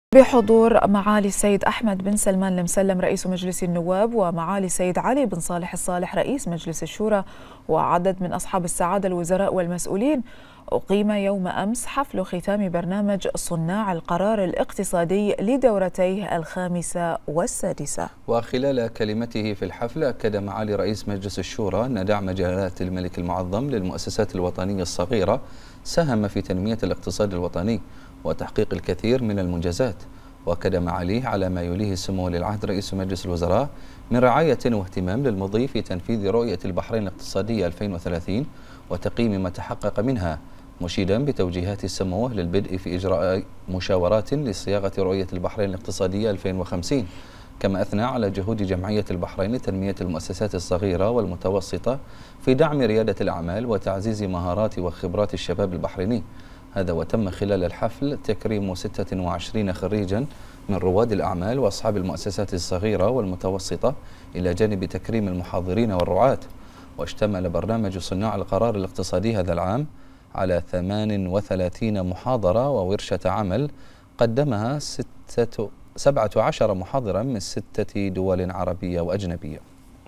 بحضور معالي السيد أحمد بن سلمان المسلم رئيس مجلس النواب ومعالي السيد علي بن صالح الصالح رئيس مجلس الشورى وعدد من أصحاب السعادة الوزراء والمسؤولين، أقيم يوم أمس حفل ختام برنامج صناع القرار الاقتصادي لدورتيه الخامسة والسادسة. وخلال كلمته في الحفل أكد معالي رئيس مجلس الشورى أن دعم جلالة الملك المعظم للمؤسسات الوطنية الصغيرة ساهم في تنمية الاقتصاد الوطني وتحقيق الكثير من المنجزات. وأكد معاليه على ما يوليه سمو ولي العهد رئيس مجلس الوزراء من رعاية واهتمام للمضي في تنفيذ رؤية البحرين الاقتصادية 2030 وتقييم ما تحقق منها، مشيدا بتوجيهات سموه للبدء في إجراء مشاورات لصياغة رؤية البحرين الاقتصادية 2050. كما أثنى على جهود جمعية البحرين لتنمية المؤسسات الصغيرة والمتوسطة في دعم ريادة الأعمال وتعزيز مهارات وخبرات الشباب البحريني. هذا وتم خلال الحفل تكريم 26 خريجا من رواد الأعمال وأصحاب المؤسسات الصغيرة والمتوسطة إلى جانب تكريم المحاضرين والرعاة. واشتمل برنامج صناع القرار الاقتصادي هذا العام على 38 محاضرة وورشة عمل قدمها 17 محاضرا من 6 دول عربية وأجنبية.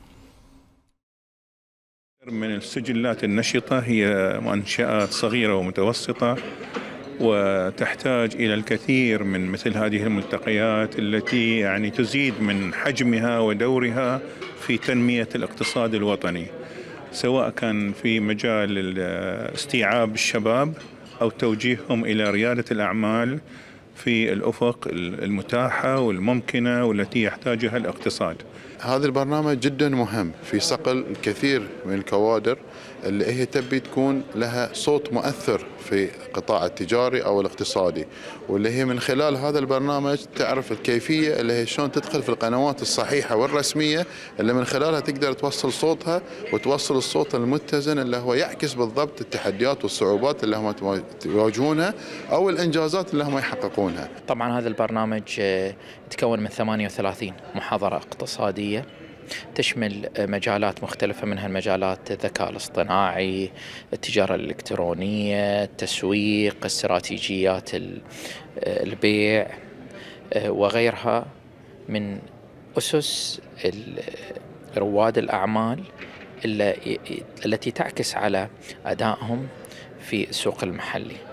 من السجلات النشطة هي منشآت صغيرة ومتوسطة، وتحتاج إلى الكثير من مثل هذه الملتقيات التي تزيد من حجمها ودورها في تنمية الاقتصاد الوطني، سواء كان في مجال استيعاب الشباب أو توجيههم إلى ريادة الأعمال في الأفق المتاحة والممكنة والتي يحتاجها الاقتصاد. هذا البرنامج جدا مهم في صقل الكثير من الكوادر اللي هي تبي تكون لها صوت مؤثر في القطاع التجاري أو الاقتصادي، واللي هي من خلال هذا البرنامج تعرف الكيفية اللي هي شلون تدخل في القنوات الصحيحة والرسمية اللي من خلالها تقدر توصل صوتها وتوصل الصوت المتزن اللي هو يعكس بالضبط التحديات والصعوبات اللي هم يواجهونها أو الإنجازات اللي هم يحققونها. طبعا هذا البرنامج يتكون من 38 محاضرة اقتصادية تشمل مجالات مختلفة، منها المجالات الذكاء الاصطناعي، التجارة الإلكترونية، التسويق، استراتيجيات البيع وغيرها من أسس رواد الأعمال التي تعكس على أدائهم في السوق المحلي.